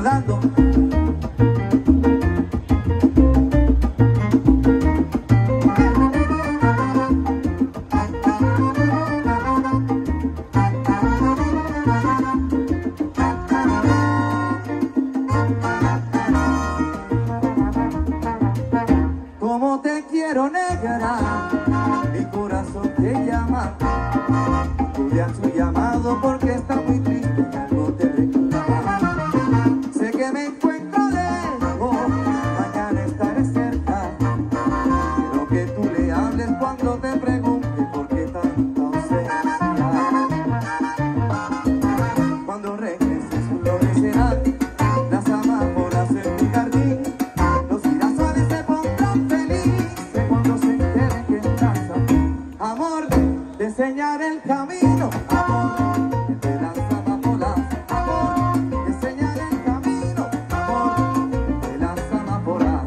recordando. Como te quiero, negra, mi corazón te llama. Julián su llamado porque está muy triste y algo te reclama. Sé que me encuentro lejos, mañana estaré cerca. Quiero que tú le hables cuando te pregunte por qué tanta ausencia. Cuando regreses florecerán las amapolas en mi jardín. Los girasoles se pondrán felices cuando se enteren que estás aquí. Amor, te enseñaré el camino, amor, de las amapolas. Amor, te enseñaré el camino, amor, de las amapolas.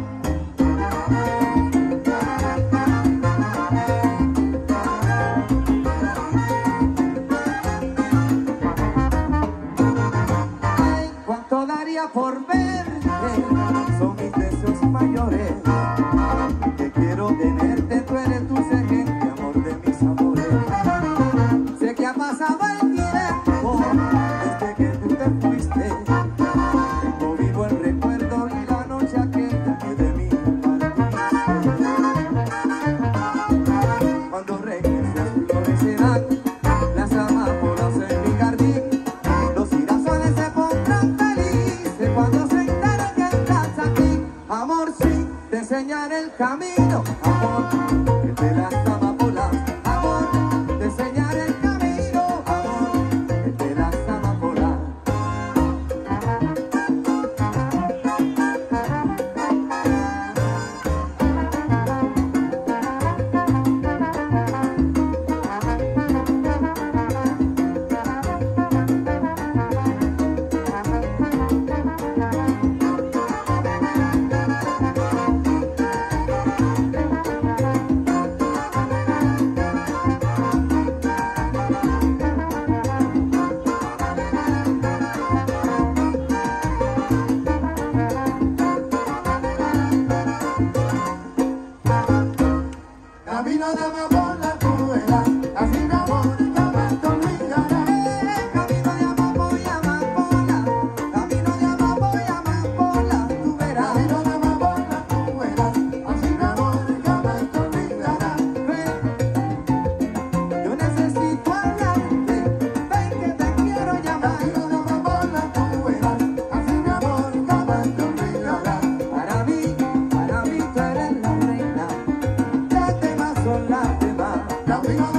Ay, cuánto daría por verte, son mis deseos mayores. Que quiero tenerte, tú eres dulce gente, amor de mis amores. Sé que ha pasado el tiempo desde que tú te fuiste. Tengo vivo el recuerdo y la noche aquella que de mí partiste. Cuando regreses florecerán las amapolas en mi jardín. Los girasoles se pondrán felices cuando se enteren que estás aquí. Amor, sí, te enseñaré el camino, amor, de las amapolas. Amor, te enseñaré el camino, amor, de las amapolas. Camino de amapola, tú verás, así mi amor jamás te olvidará. Camino de amapola, amapola, camino de amapola, amapola, tú verás. Camino de amapola, tú verás, así mi amor jamás te olvidará. Yo necesito hablarte, ven que te quiero llamar. Camino de amapola, tú verás, así mi amor jamás te olvidará. Para mí tú eres la reina, las demás son las demás. Camino de